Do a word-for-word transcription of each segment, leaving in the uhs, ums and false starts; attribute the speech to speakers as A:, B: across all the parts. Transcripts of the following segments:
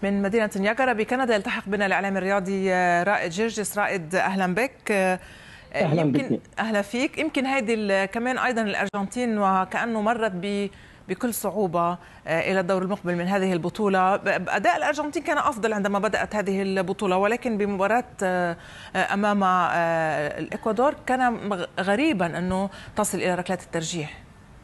A: من مدينة نياجرا بكندا يلتحق بنا الإعلامي الرياضي رائد جرجس. رائد أهلا بك.
B: أهلا
A: يمكن
B: بك.
A: أهلا فيك. يمكن هذه كمان أيضا الأرجنتين وكأنه مرت ب بكل صعوبة إلى الدور المقبل من هذه البطولة. أداء الأرجنتين كان أفضل عندما بدأت هذه البطولة، ولكن بمباراة أمام الإكوادور كان غريبا أنه تصل إلى ركلات الترجيح.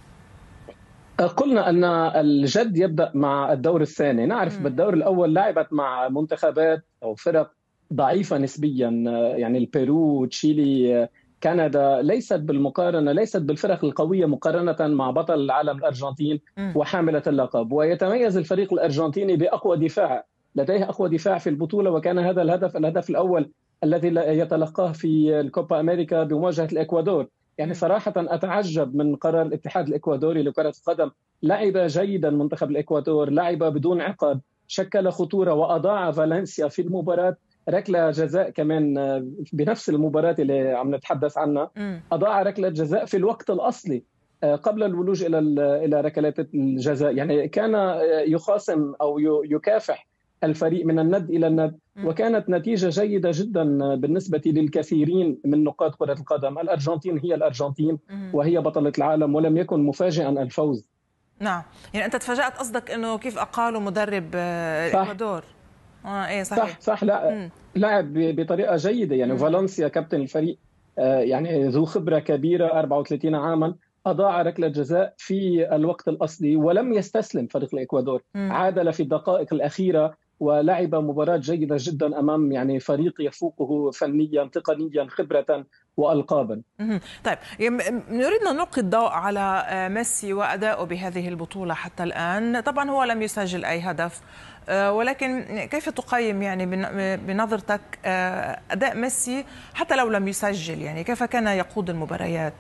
B: قلنا أن الجد يبدأ مع الدور الثاني. نعرف م. بالدور الأول لعبت مع منتخبات أو فرق ضعيفة نسبيا، يعني البيرو، تشيلي، كندا، ليست بالمقارنة ليست بالفرق القوية مقارنة مع بطل العالم الأرجنتين م. وحاملة اللقب. ويتميز الفريق الأرجنتيني بأقوى دفاع، لديه أقوى دفاع في البطولة، وكان هذا الهدف الهدف الأول الذي يتلقاه في الكوبا أمريكا بمواجهة الإكوادور. يعني صراحة أتعجب من قرار الاتحاد الإكوادوري لكرة القدم. لعب جيدا منتخب الإكوادور، لعب بدون عقاب، شكل خطورة وأضاع فالنسيا في المباراة ركلة جزاء كمان بنفس المباراة اللي عم نتحدث عنها. أضاع ركلة جزاء في الوقت الأصلي قبل الولوج إلى إلى ركلات الجزاء. يعني كان يخاصم أو يكافح الفريق من الند إلى الند، وكانت نتيجة جيدة جدا بالنسبة للكثيرين من نقاد كرة القدم. الأرجنتين هي الأرجنتين وهي بطلة العالم، ولم يكن مفاجئا الفوز.
A: نعم، يعني أنت تفاجأت قصدك أنه كيف أقالوا مدرب الإكوادور.
B: آه إيه صحيح. صح صح لا لعب بطريقة جيدة. يعني فالنسيا كابتن الفريق يعني ذو خبرة كبيرة، أربعة وثلاثين عاما، أضاع ركلة جزاء في الوقت الأصلي ولم يستسلم فريق الإكوادور. م. عادل في الدقائق الأخيرة ولعب مباراة جيدة جدا أمام يعني فريق يفوقه فنيا، تقنيا، خبرة وألقابا.
A: طيب، نريد نلقي الضوء على ميسي وأداؤه بهذه البطولة حتى الآن. طبعا هو لم يسجل أي هدف، ولكن كيف تقيم يعني بنظرتك أداء ميسي حتى لو لم يسجل؟ يعني كيف كان يقود المباريات؟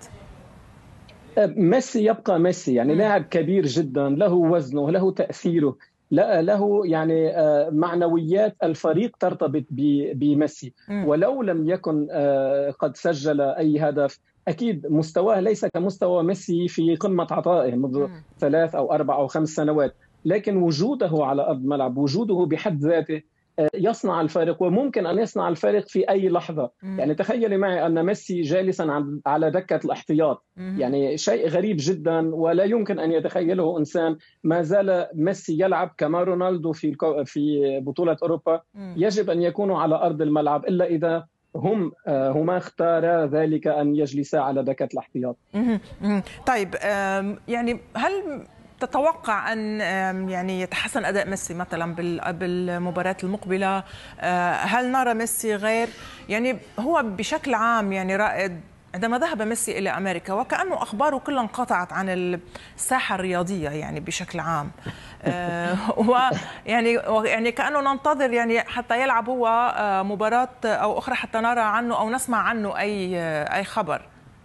B: ميسي يبقى ميسي، يعني لاعب كبير جدا، له وزنه، له تأثيره، له يعني معنويات الفريق ترتبط بميسي. ولو لم يكن قد سجل أي هدف، أكيد مستواه ليس كمستوى ميسي في قمة عطائه منذ ثلاث أو أربع أو خمس سنوات، لكن وجوده على أرض الملعب، وجوده بحد ذاته يصنع الفارق، وممكن أن يصنع الفارق في أي لحظة. مم. يعني تخيلي معي أن ميسي جالسا على دكة الاحتياط، مم. يعني شيء غريب جدا ولا يمكن أن يتخيله إنسان. ما زال ميسي يلعب كما رونالدو في في بطولة أوروبا. مم. يجب أن يكونوا على أرض الملعب، إلا إذا هم هما اختارا ذلك أن يجلسا على دكة الاحتياط.
A: مم. مم. طيب، يعني هل تتوقع أن يعني يتحسن أداء ميسي مثلا بالمباريات المقبلة؟ هل نرى ميسي غير يعني هو بشكل عام؟ يعني رائد، عندما ذهب ميسي إلى أمريكا وكأنه أخباره كلها انقطعت عن الساحة الرياضية يعني بشكل عام، ويعني يعني كأنه ننتظر يعني حتى يلعب هو مباراة أو أخرى حتى نرى عنه أو نسمع عنه أي أي خبر.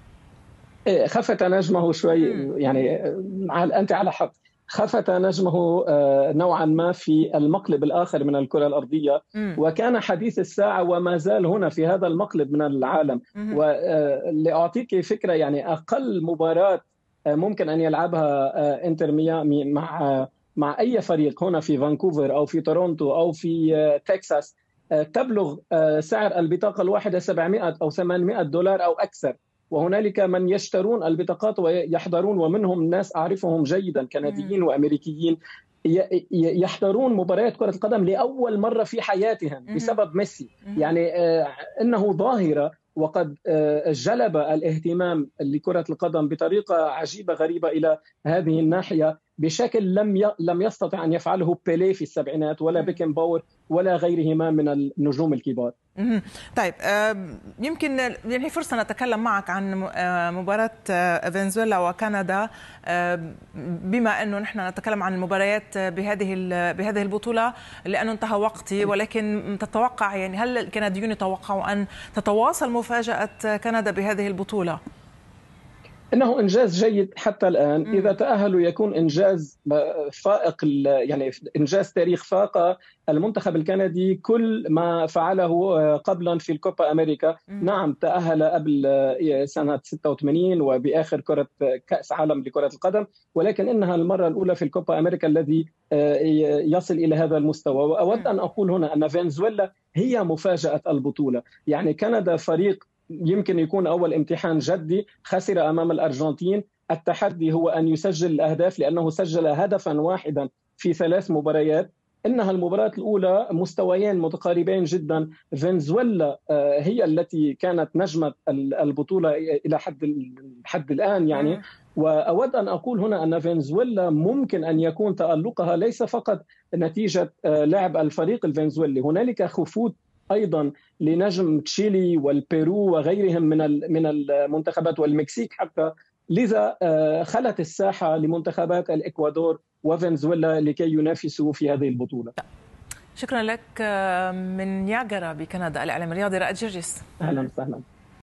B: خفت نجمه شوي، يعني أنت على حق، خفت نجمه نوعا ما في المقلب الآخر من الكرة الأرضية، وكان حديث الساعة وما زال هنا في هذا المقلب من العالم. ولأعطيك فكرة، يعني أقل مباراة ممكن أن يلعبها إنتر ميامي مع مع أي فريق هنا في فانكوفر أو في تورونتو أو في تكساس تبلغ سعر البطاقة الواحدة سبعمائة أو ثمانمائة دولار أو أكثر. وهنالك من يشترون البطاقات ويحضرون، ومنهم ناس أعرفهم جيدا كنديين وأمريكيين يحضرون مباريات كرة القدم لأول مرة في حياتهم بسبب ميسي. يعني إنه ظاهرة وقد جلب الاهتمام لكرة القدم بطريقة عجيبة غريبة إلى هذه الناحية بشكل لم لم يستطع أن يفعله بيليه في السبعينات ولا بيكن باور ولا غيرهما من النجوم الكبار.
A: طيب، يمكن يعني فرصة نتكلم معك عن مباراة فنزويلا وكندا، بما أنه نحن نتكلم عن المباريات بهذه بهذه البطولة لأنه انتهى وقتي، ولكن تتوقع يعني هل الكنديون يتوقعوا أن تتواصل مفاجأة كندا بهذه البطولة؟
B: انه انجاز جيد حتى الان. اذا تاهلوا يكون انجاز فائق، يعني انجاز تاريخ فاق المنتخب الكندي كل ما فعله قبلا في الكوبا امريكا. نعم تاهل قبل سنه ستة وثمانين وباخر كره كاس عالم لكره القدم، ولكن انها المره الاولى في الكوبا امريكا الذي يصل الى هذا المستوى. واود ان اقول هنا ان فنزويلا هي مفاجاه البطوله. يعني كندا فريق يمكن يكون أول امتحان جدي، خسر أمام الأرجنتين. التحدي هو أن يسجل الأهداف لأنه سجل هدفا واحدا في ثلاث مباريات. إنها المباراة الأولى مستويين متقاربين جدا. فنزويلا هي التي كانت نجمة البطولة إلى حد حد الآن يعني. وأود أن أقول هنا أن فنزويلا ممكن أن يكون تألقها ليس فقط نتيجة لعب الفريق الفنزويلي، هنالك خفوت ايضا لنجم تشيلي والبيرو وغيرهم من من المنتخبات والمكسيك حتى. لذا خلت الساحه لمنتخبات الاكوادور وفنزويلا لكي ينافسوا في هذه البطوله.
A: شكرا لك من نياجرا بكندا، الاعلام الرياضي رائد جرجس.
B: اهلا وسهلا.